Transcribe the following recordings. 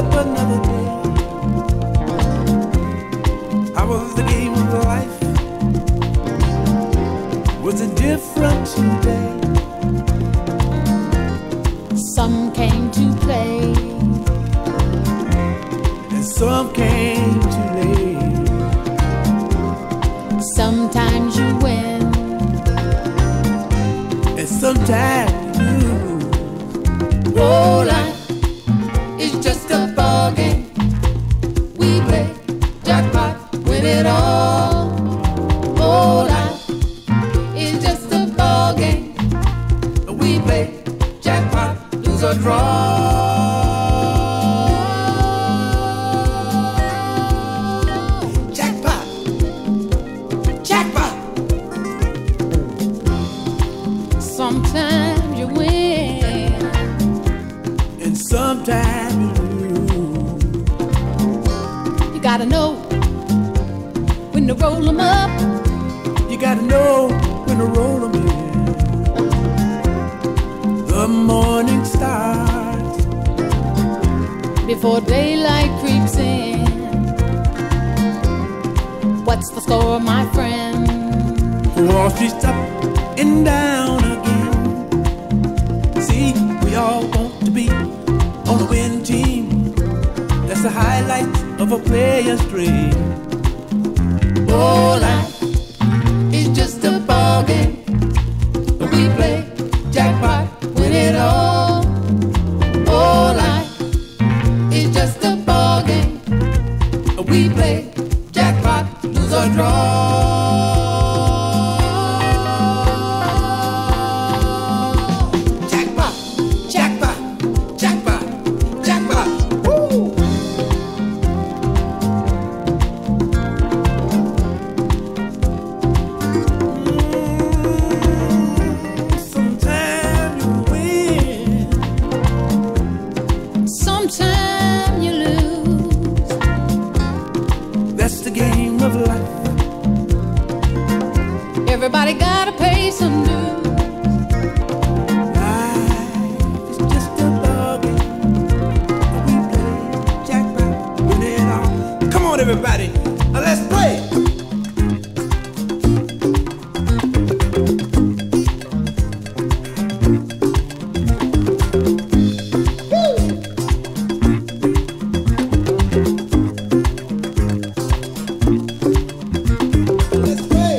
up another day. How was the game of life? Was it different today? Some came to play, And some came too late. sometimes you win, And sometimes you lose. oh, life is just a ball game. We play jackpot, win it all. Oh, life is just a ball game. We play jackpot, lose or draw. Jackpot! Jackpot! Sometimes you win, And sometimes you lose. you gotta know when to roll 'em up. You gotta know when to roll 'em in. The morning starts. Before daylight creeps in. What's the score, my friend? Wall Street's up and down again. See, we all want to be on the winning team. That's the highlight of a player's dream. Oh, life is just a ball game. We play jackpot, win it all. Oh, life is just a ball game. We play jackpot, lose or draw. Jackpot! Jackpot! Jackpot! Jackpot! Woo! Sometimes you win. Sometimes you lose. That's the game of life. Everybody gotta pay some dues. Life is just a ball game. We play jackpot, win it all. Come on, everybody, let's play. Let's play.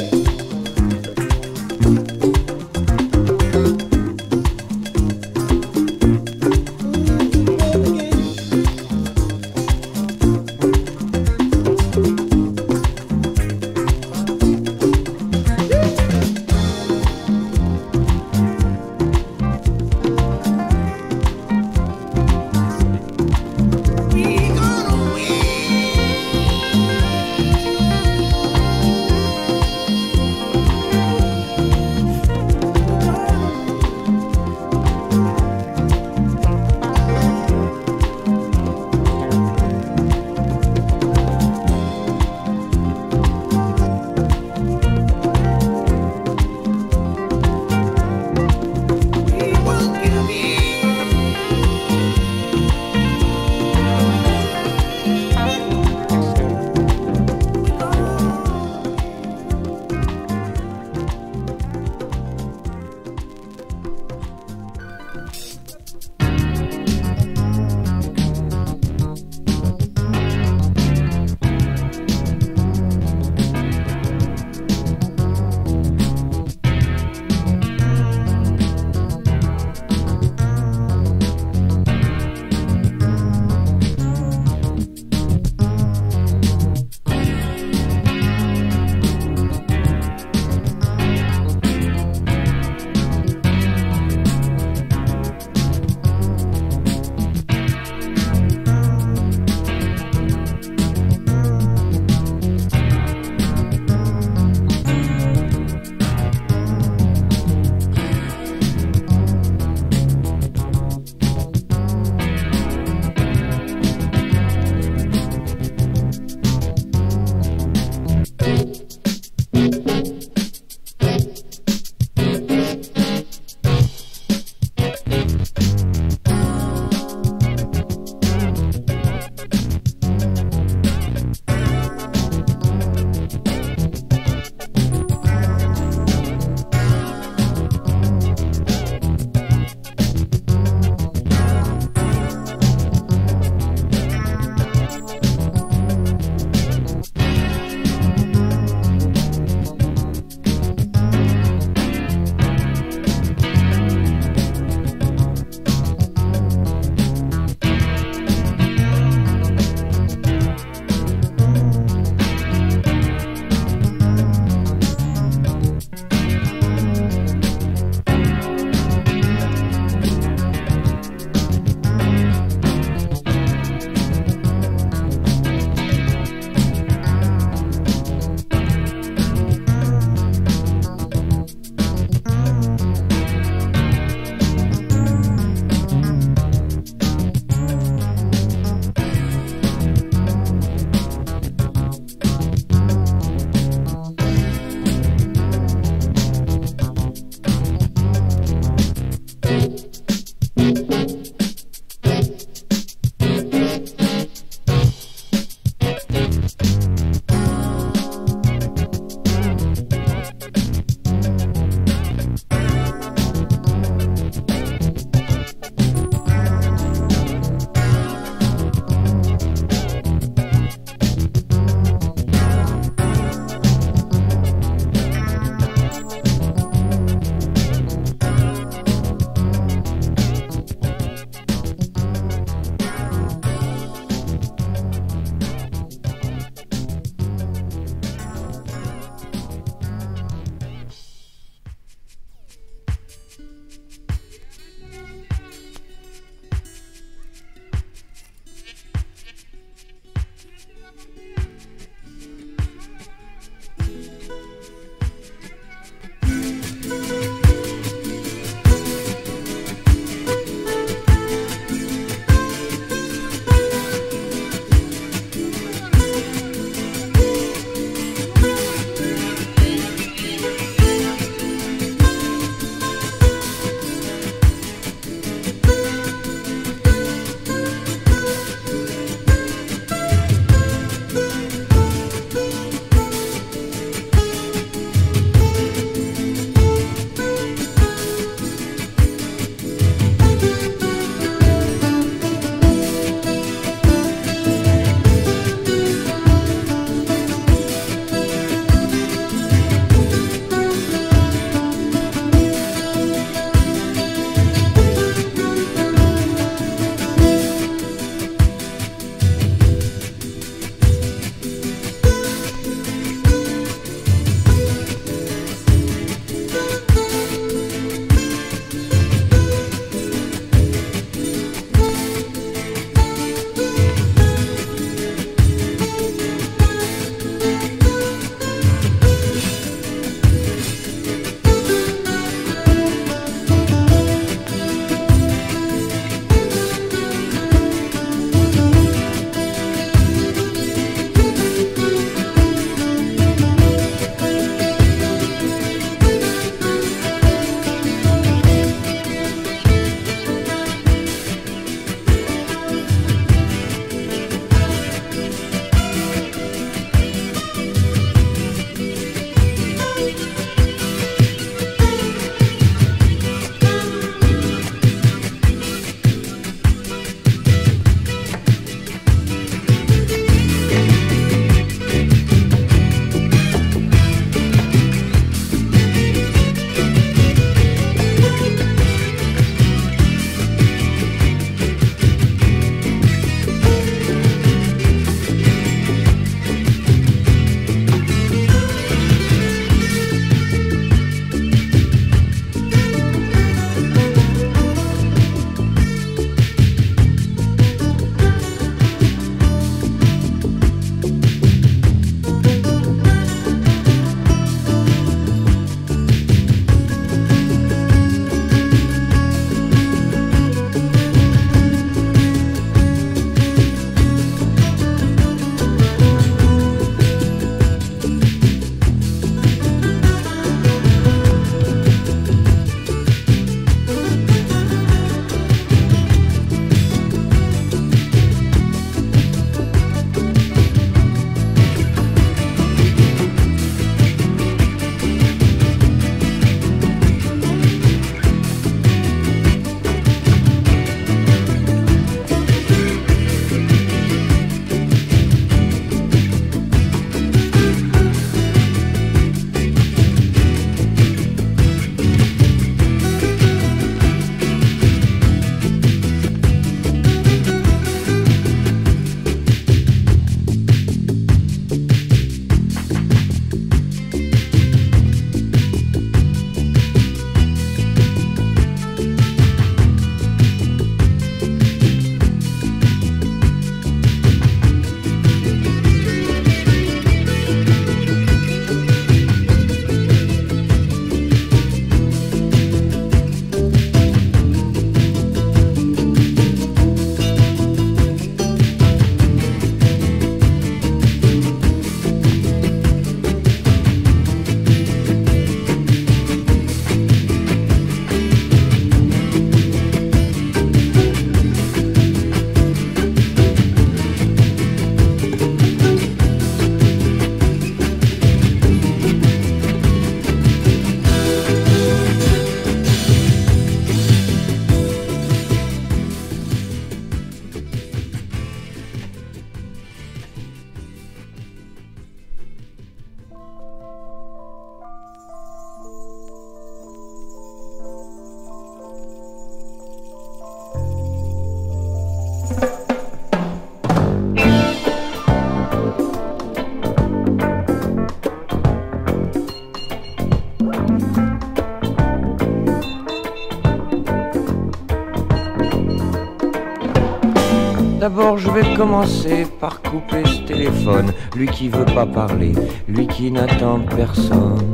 D'abord je vais commencer par couper ce téléphone. Lui qui veut pas parler, lui qui n'attend personne.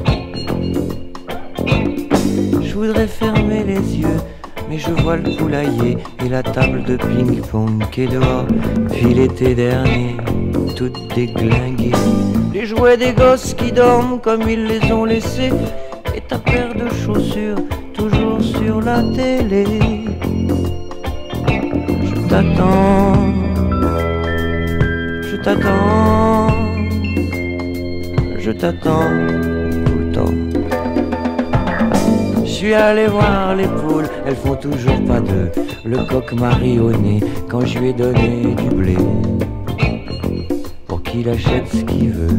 Je voudrais fermer les yeux, mais je vois le poulailler et la table de ping-pong qui est dehors. Puis l'été dernier, toutes déglinguées. Les jouets des gosses qui dorment comme ils les ont laissés. Et ta paire de chaussures toujours sur la télé. Je t'attends, je t'attends, je t'attends tout le temps. Je suis allé voir les poules, elles font toujours pas d'œufs. Le coq marionné quand je lui ai donné du blé pour qu'il achète ce qu'il veut.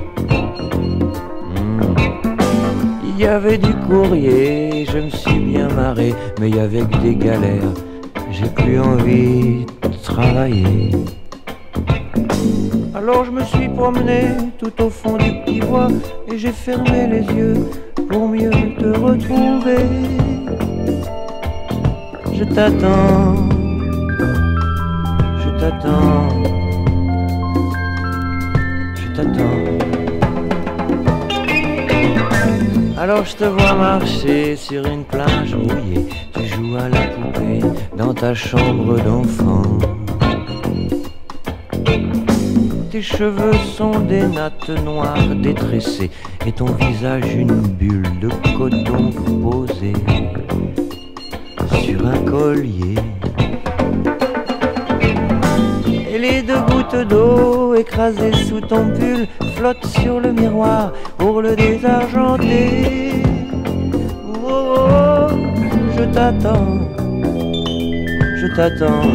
Il y avait du courrier, je me suis bien marré, mais il y avait que des galères. J'ai plus envie de travailler. Alors je me suis promené tout au fond du petit bois et j'ai fermé les yeux pour mieux te retrouver. Je t'attends, je t'attends, je t'attends. Alors je te vois marcher sur une plage mouillée. Tu joues à la poupée dans ta chambre d'enfant. Tes cheveux sont des nattes noires détressées et ton visage une bulle de coton posée sur un collier. Et les deux gouttes d'eau écrasées sous ton pull flottent sur le miroir pour le désargenter. Oh, oh, oh, je t'attends, je t'attends,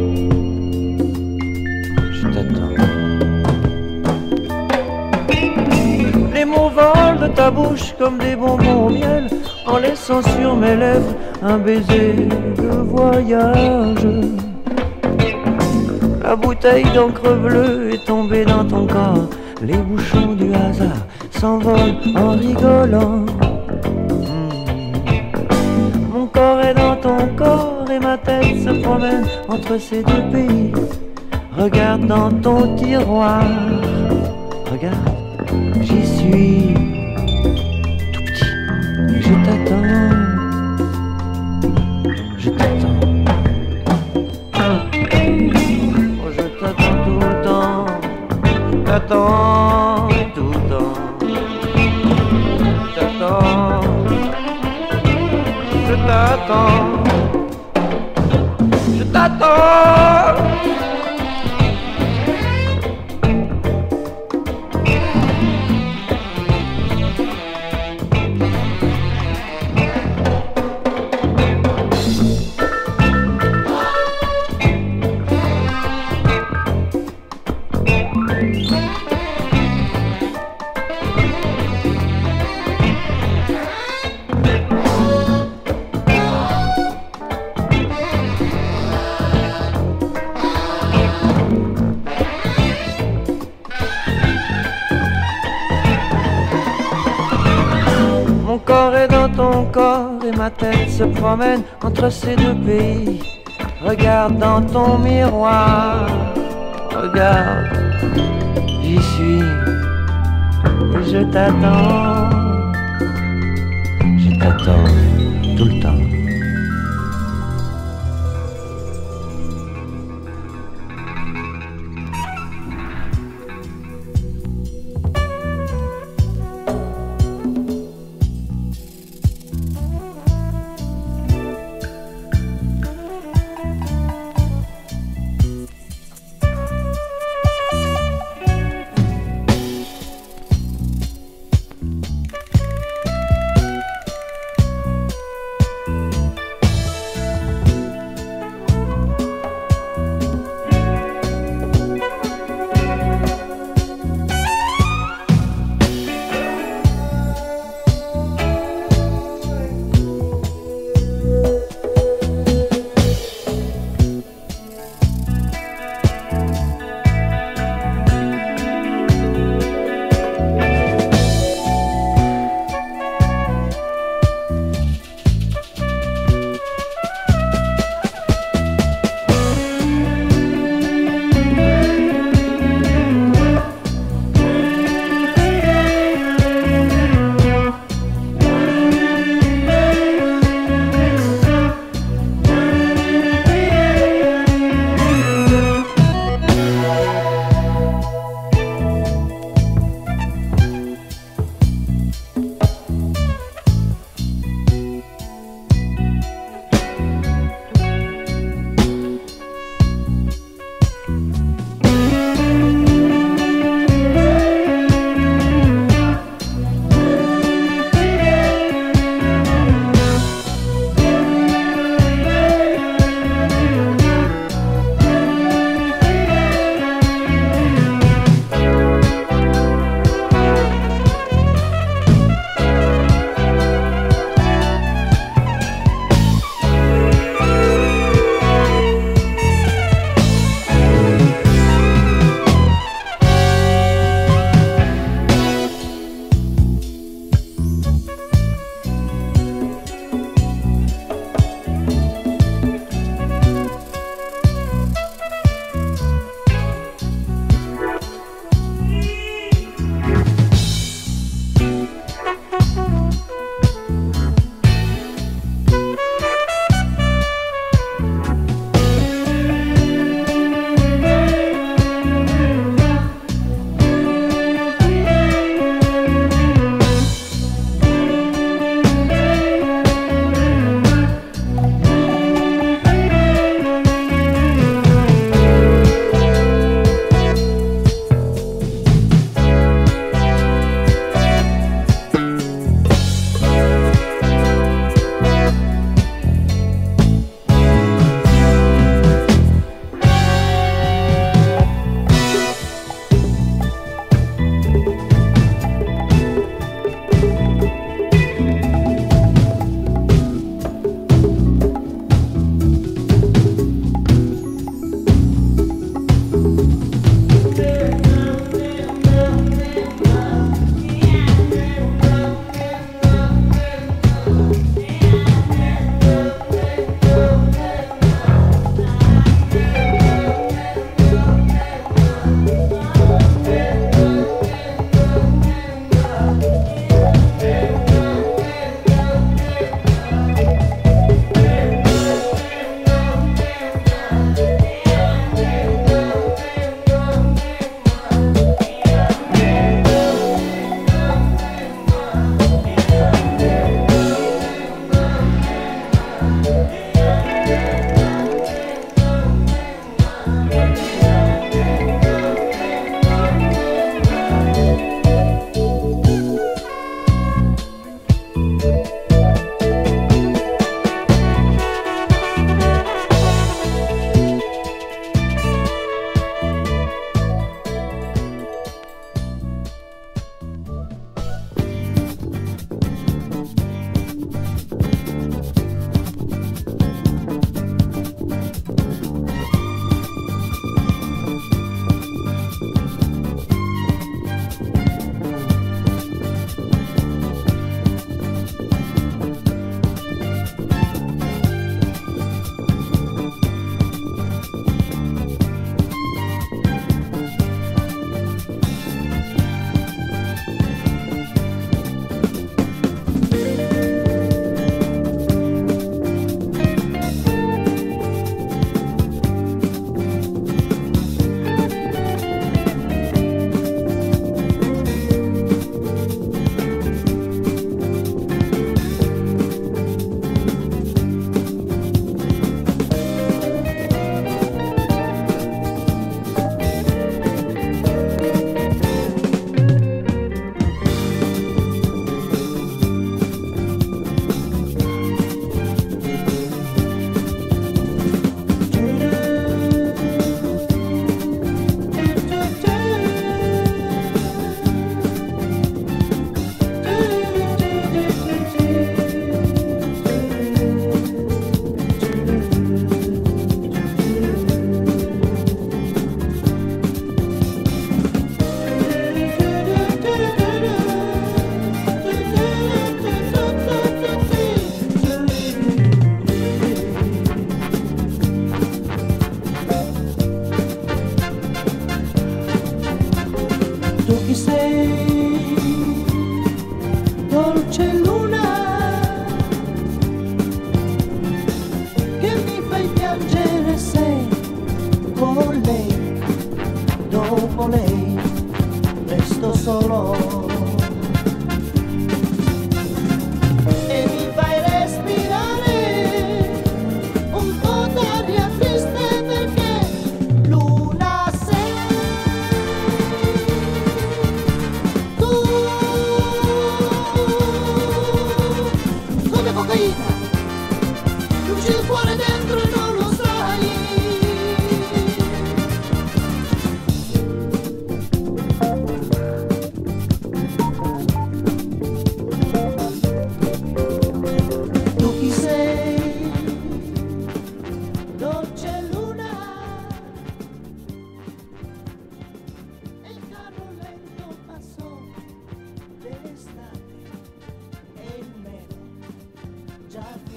je t'attends. Les mots volent de ta bouche comme des bonbons au miel, en laissant sur mes lèvres un baiser de voyage. La bouteille d'encre bleue est tombée dans ton corps. Les bouchons du hasard s'envolent en rigolant. Mon corps est dans ton corps et ma tête se promène entre ces deux pays. Regarde dans ton tiroir, regarde, j'y suis tout petit. Je t'attends, je t'attends. Oh, je t'attends tout le temps, je t'attends tout le temps. Je t'attends, je t'attends, je t'attends. Mon corps est dans ton corps et ma tête se promène entre ces deux pays. Regarde dans ton miroir, regarde, j'y suis et je t'attends tout le temps.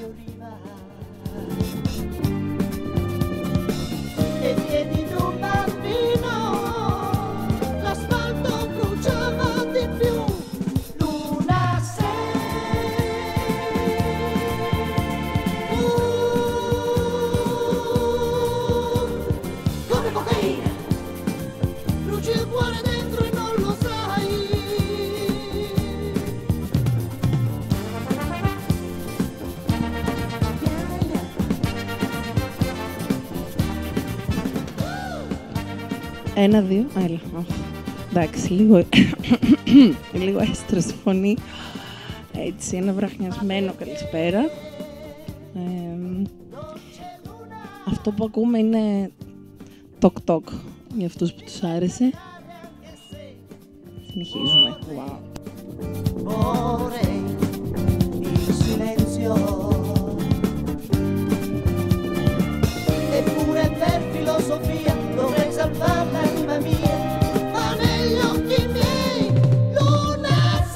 E piedi di un bambino, l'asfalto bruciava di più. Luna sei, come cocaina, bruci il cuore dentro e non lo sai. Ένα, δύο, έλα. Εντάξει, λίγο έστρωση φωνή. Έτσι, ένα βραχνιασμένο καλησπέρα. Αυτό που ακούμε είναι τοκ-τοκ για αυτούς που τους άρεσε. Συνεχίζουμε. Wow. Vorrei il silenzio, eppure per filosofia dovrei salvar l'anima mia, ma negli occhi miei luna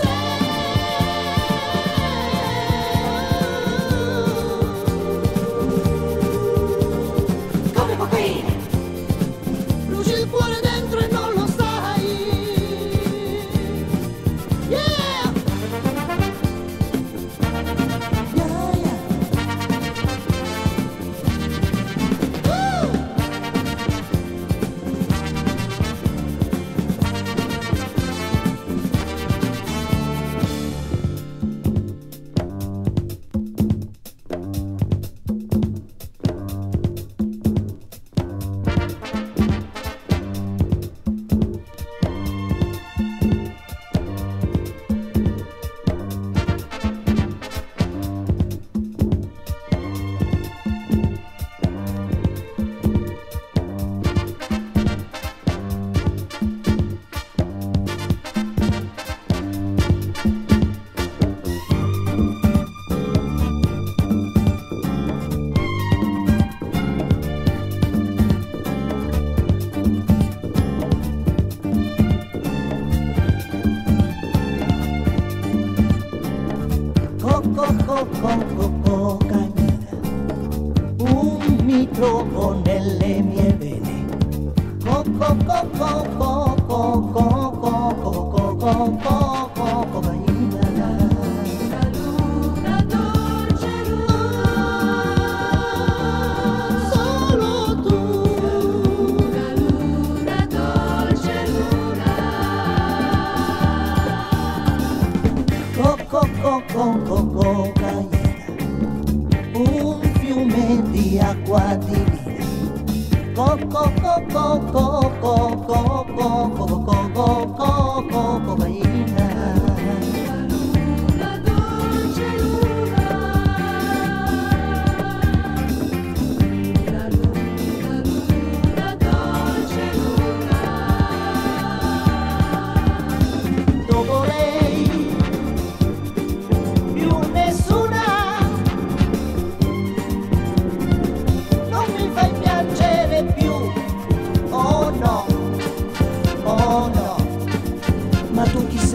sei. Come cocaina, bruci il cuore dentro e non lo sai. Yeah! Yeah, yeah. Cocaina, mi trovo nelle mie vene. Cocaina. Luna dolce luna, solo tu. Luna dolce luna. Cocaina, un fiume di acqua divina. Cocaina. Luna dolce luna, luna dolce luna. Dopo lei più nessuna, non mi fai piacere più, oh no, ma tu chi sei?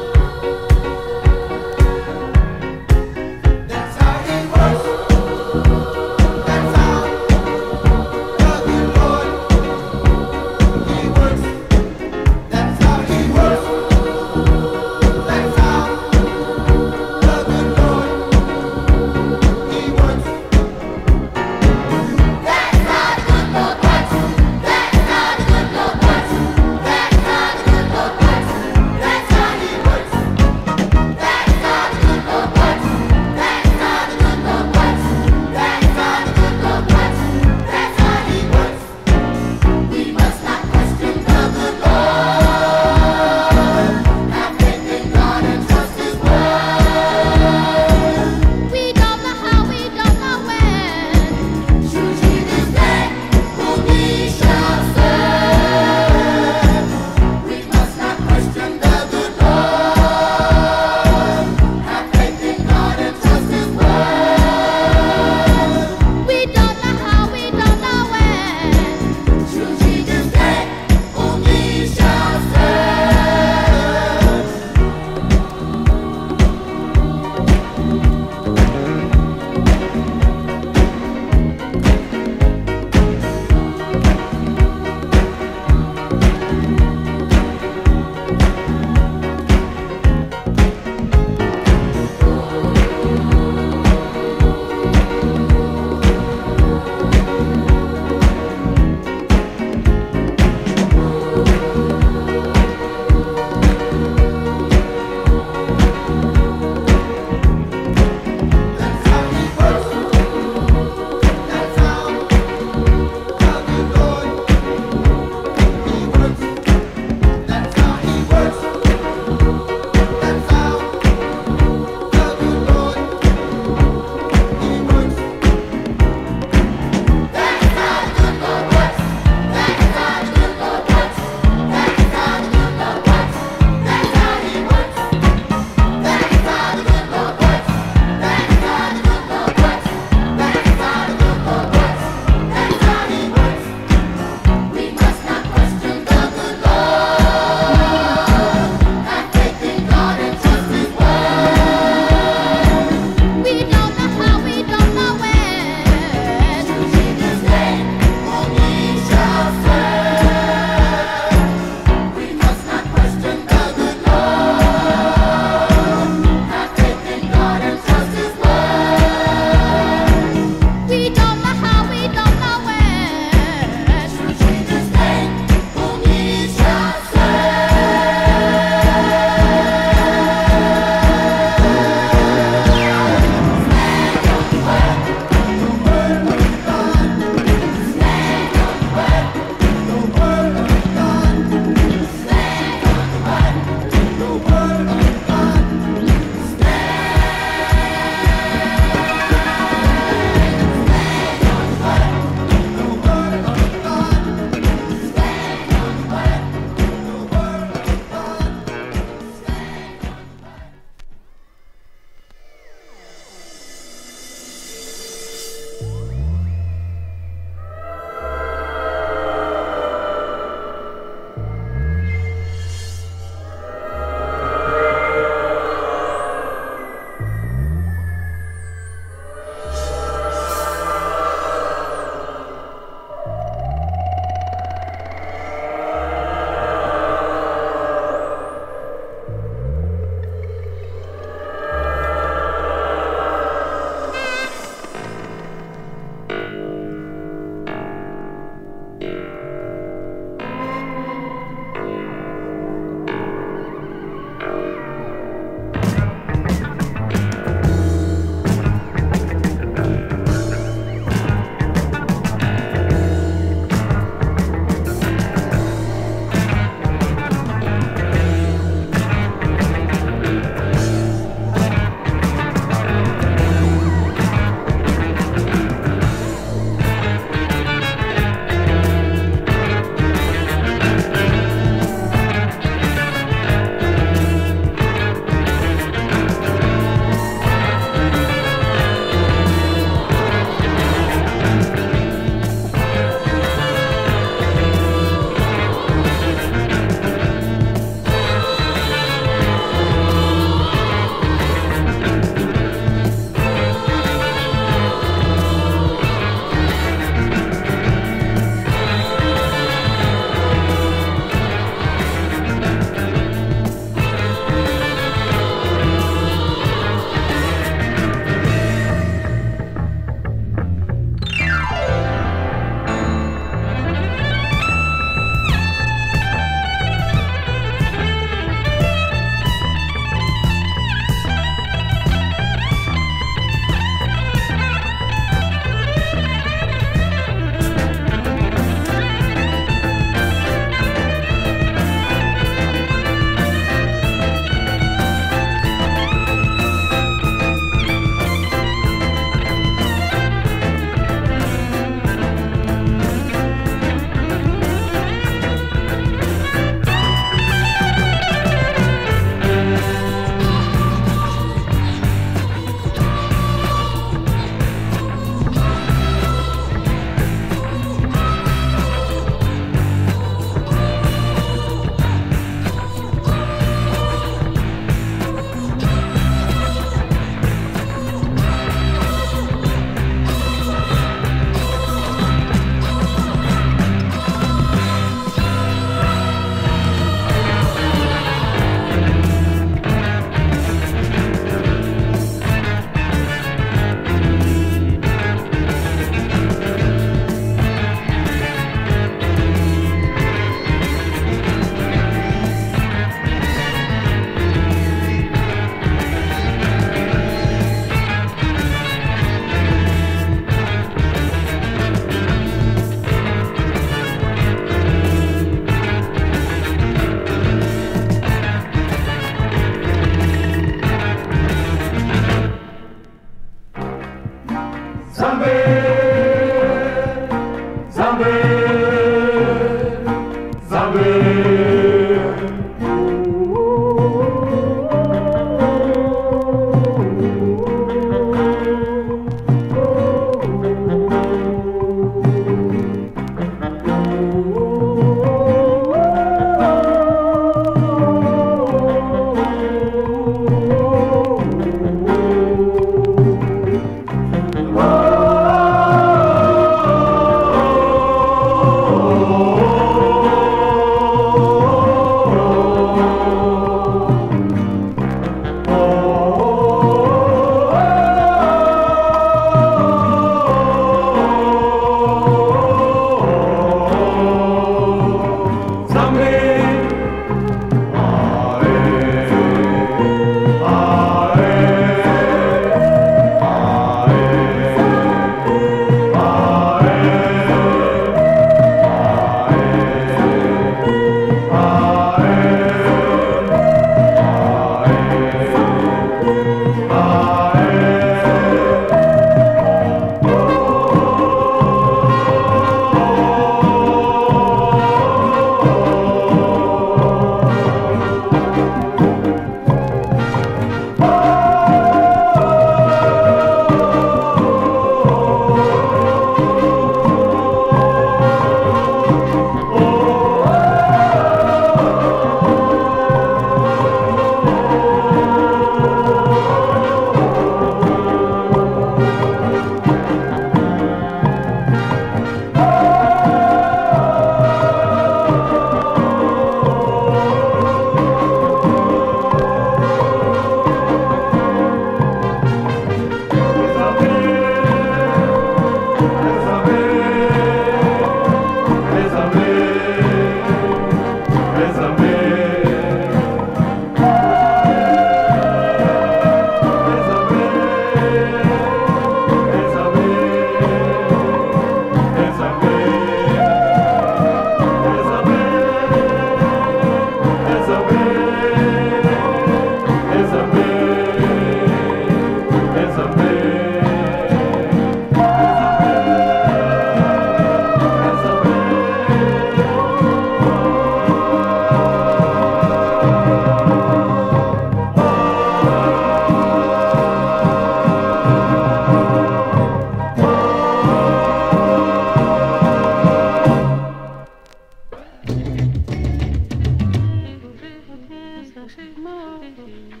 Thank you.